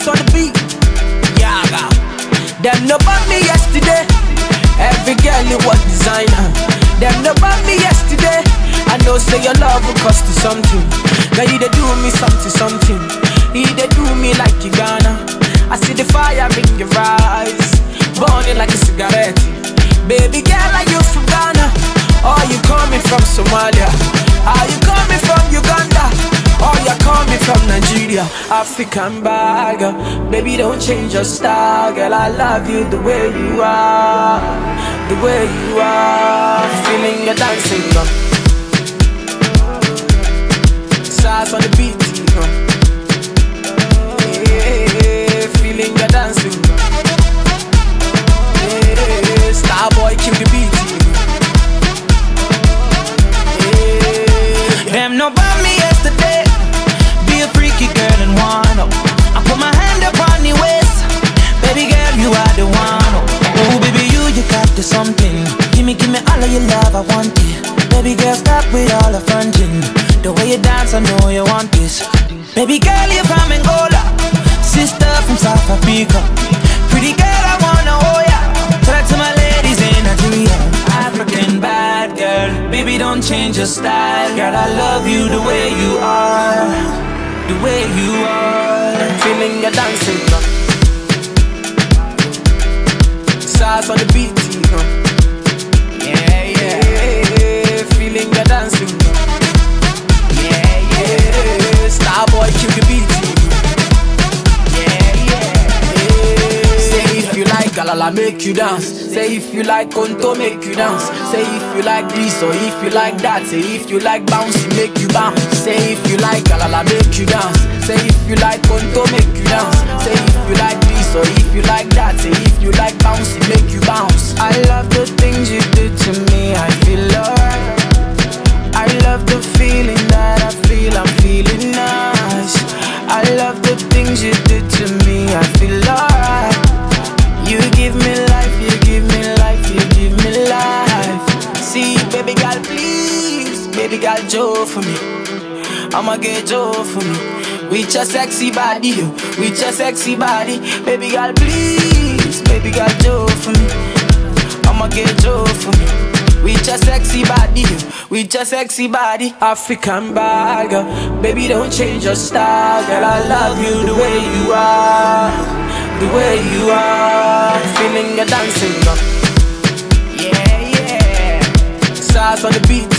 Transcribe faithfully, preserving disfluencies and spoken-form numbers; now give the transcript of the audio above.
Sauce on the beat. Yaga. Them no bought me yesterday. Every girl you was designer. Them no bought me yesterday. I know say your love will cost you something. Now you they do me something, something. You they do me like you gonna. I see the fire in your eyes, burning like a cigarette. Baby girl, are you from Ghana? Or you coming from Somalia? Are you coming from Uganda? Or you coming from Nigeria? African bag, baby don't change your style. Girl, I love you the way you are, the way you are. Feeling your dancing, girl. Sauce on the beat, you know. Yeah, feeling your dancing, girl. Yeah, Starboy kill the beat, you know. Yeah. Them no bought me yesterday. Be a freaky girl and one up. I put my hand up on your waist. Baby girl, you are the one. Oh baby, you, you got the something. Give me, give me all of your love, I want it. Baby girl, stop with all the fronting. The way you dance, I know you want this. Baby girl, you're from Angola. Sister from South Africa. Pretty girl, I wanna hold ya. Talk to my ladies in Nigeria. African bad girl, baby don't change your style. Girl, I love you the way you are, the way you are. Feeling your dancing, girl. Sauce on the beat, you know. Yeah, yeah. Feeling your dancing, girl. Yeah, yeah. Starboy kill the beat, you know. Yeah, yeah, yeah. Say if you like Galala, make you dance. Say if you like Konto, make you dance. Say if you like this or if you like that. Say if you like bouncy, make you bounce. Say if you like Galala, make you dance. Say if you like Konto, make you dance. Say if you like this or if you like that. Say if you like bouncy, make you bounce. I love the things you do to me, I feel alright. I love the feeling that I feel, I'm feeling nice. I love the things you do to me, I feel alright. You give me life, you give me life, you give me life. See, baby girl, please, baby girl, Joe for me. I'ma get Joe for me. With your sexy body, with your sexy body. Baby girl, please, baby girl, Joe for me. I'ma get Joe for me. With your sexy body, with your sexy body. African bag, baby don't change your style. Girl, I love you the way you are, the way you are. Feeling your dancing, girl. Yeah, yeah. Sauce on the beat.